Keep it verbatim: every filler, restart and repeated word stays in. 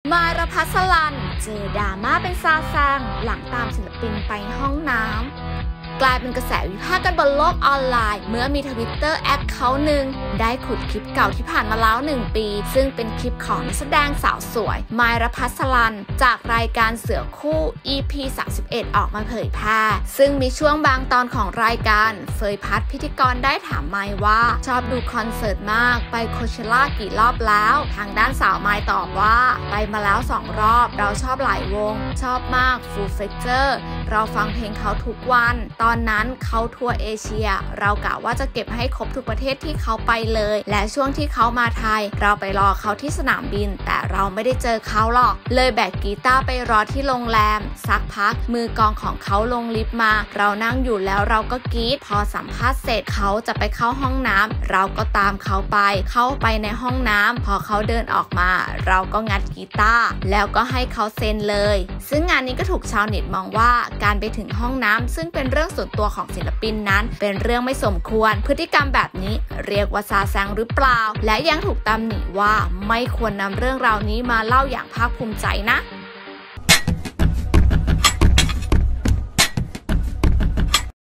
มายรพัสลันเจอดราม่าเป็นซาแซงหลังตามศิลปินไปห้องน้ำกลายเป็นกระแสวิพากษ์กันบนโลกออนไลน์เมื่อมีทวิตเตอร์แอคเคาท์หนึ่งได้ขุดคลิปเก่าที่ผ่านมาแล้วหนึ่งปีซึ่งเป็นคลิปของนักแสดงสาวสวยมายรพัสลันจากรายการเสือคู่ อี พี สามสิบเอ็ด ออกมาเผยแพร่ซึ่งมีช่วงบางตอนของรายการเฟยพัฒน์พิธีกรได้ถามมายว่าชอบดูคอนเสิร์ตมากไปโคเชล่ากี่รอบแล้วทางด้านสาวมายตอบว่าไปมาแล้วสองรอบเราชอบหลายวงชอบมากฟูลเฟเจอร์เราฟังเพลงเขาทุกวันตอนนั้นเขาทัวร์เอเชียเรากะว่าจะเก็บให้ครบทุกประเทศที่เขาไปเลยและช่วงที่เขามาไทยเราไปรอเขาที่สนามบินแต่เราไม่ได้เจอเขาหรอกเลยแบกกีตาร์ไปรอที่โรงแรมสักพักมือกองของเขาลงลิฟต์มาเรานั่งอยู่แล้วเราก็กรี๊ดพอสัมภาษณ์เสร็จเขาจะไปเข้าห้องน้ำเราก็ตามเขาไปเข้าไปในห้องน้ำพอเขาเดินออกมาเราก็งัดกีตาร์แล้วก็ให้เขาเซ็นเลยซึ่งงานนี้ก็ถูกชาวเน็ตมองว่าการไปถึงห้องน้ำซึ่งเป็นเรื่องส่วนตัวของศิลปินนั้นเป็นเรื่องไม่สมควรพฤติกรรมแบบนี้เรียกว่าซาแซงหรือเปล่าและยังถูกตำหนิว่าไม่ควรนำเรื่องราวนี้มาเล่าอย่างภาคภูมิใจนะ